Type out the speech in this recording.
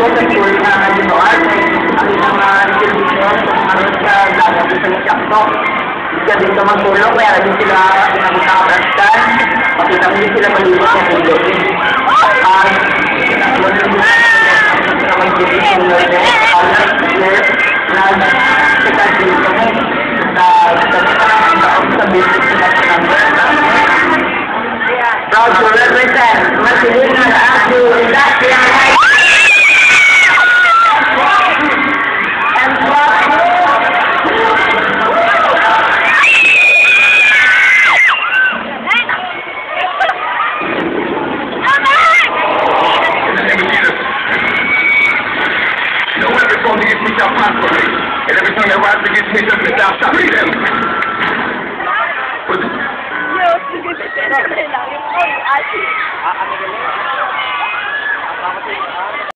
sa school na dito art, ang isang distribution, harus sa dagat sa Chakto. Isa dito magtulong, kaya din sila pinagkakabrastan, makita din sila malibot sa tulog. Proud to represent Masilina Agro Industrial High and no weapon formed against me shall prosper, and every tongue that rises against me thou shalt condemn. Yo, sige, sige, sige, lang yung